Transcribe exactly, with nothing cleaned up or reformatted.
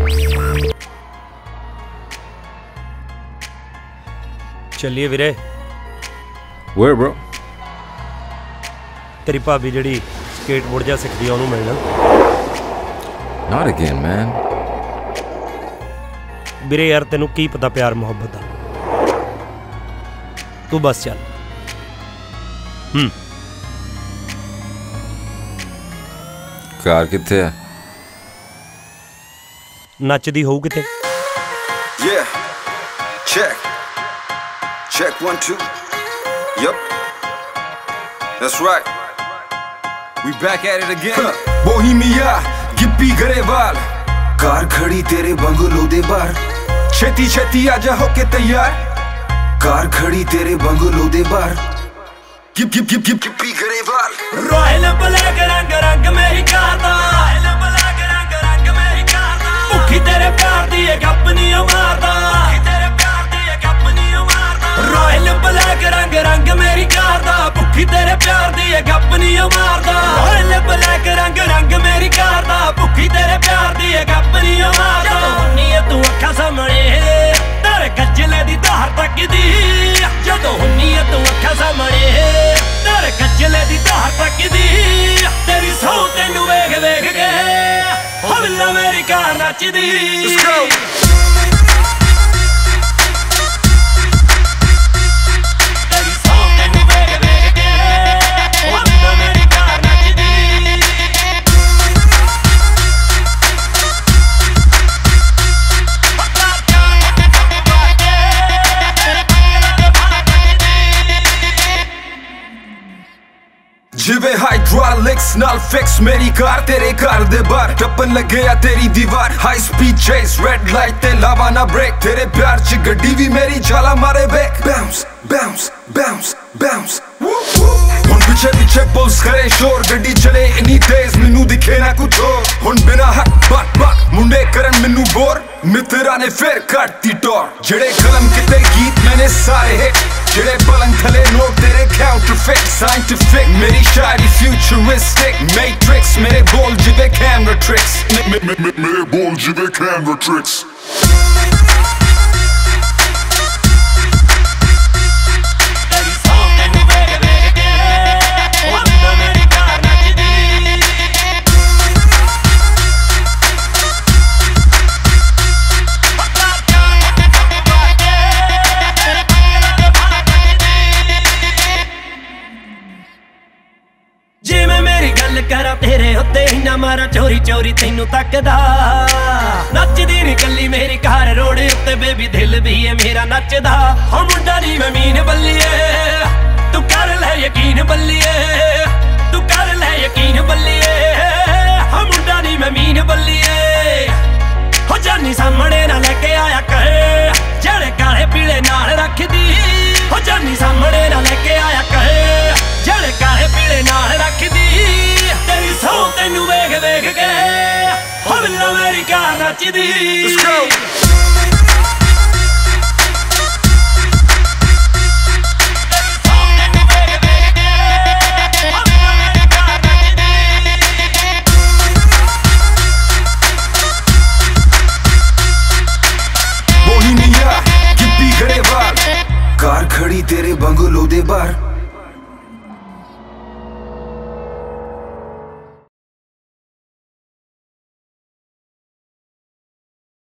चलिए वीरे। Where bro? तेरी भाभी जड़ी स्केटबोर्ड जा सिखदी ओनू मिलना। Not again, man. वीरे यार तेनू की पता प्यार मोहब्बत दा। तू बस चल। हम्म। कार कित्थे है? नचदी होऊ किते? Yeah. Check. Check one two. Yup. That's right. We back at it again. Bohemia, Gippy Garewal. Car खड़ी तेरे बंगलो दे बाहर, छेती छेती आजा होके तैयार। कार खड़ी तेरे बंगलो दे बाहर, गिप गिप गिप गिप गिप्पी गरेवाल। रॉयल ब्लैक रंग रंग मेरी कार दा, रॉयल ब्लैक रंग रंग मेरी कार दा। भुखी तेरे प्यार दी ए गप नी मारदा, भुखी तेरे प्यार दी ए गप नी मारदा। रॉयल ब्लैक रंग रंग मेरी कार दा, भुखी तेरे प्यार दी ए गप नी मारदा। रॉयल ब्लैक रंग रंग मेरी कार दा, भुखी तेरे प्यार दी ए गप नी मारदा। हुन्नी ए तू अखा सामने तेरे गजले दी धार तकदी, जदों हुन्नी ए तू अखा सामने तेरे गजले दी धार तकदी। तेरी सौ तेनू वेख वेख के हवला मेरी कार नचदी। जिवे हाइड्रोलिक्स नाल फिक्स मेरी कार तेरे घर दे बाहर, टप्पन लगे आ तेरी दीवार। High speed chase red light ते लावा ना ब्रेक, तेरे प्यार च गड्डी भी मेरी जाला मारे back. Bounce bounce bounce bounce हुन पीछे पीछे पुलिस करे शोर, गड्डी चले इन्नी तेज मैनू दिखे ना कुछ और। हुन बिना हक बक बक मुंडे करन मैनू बोर, मित्रा ने फिर कटती टोर। जेड़े कलम किते गीत मैंने सारे हिट, जेड़े पलंग थले नोट तेरे काउंटरफिट। साइंटिफिक मेरी शायरी फ्यूचरिस्टिक, मैट्रिक्स मेरे बोल जिवे कैमरा ट्रिक्स, मेरे बोल जिवे कैमरा ट्रिक्स। करा तेरे उत्ते इन्ना मारा चोरी चोरी तैनू तकदा। नचदी नी कल्ली मेरी कार रोड उत्ते बेबी दिल भी है मेरा नचदा। हो मुंडा नी मैं मीन बल्लिए, तू कर ले यकीन बल्लिए, तू कर ले यकीन बल्लिए। हो मुंडा नी मैं मीन बल्लिए, हो जानी सामने ना लेके आया कर जेड़े काले पीले नाल रखदी। हो जानी सामने ना लेके आया कर जेड़े काले पीले नाल रखदी। तेरी सौ तेनू वेख वेख के हवला मेरी कार नचदी।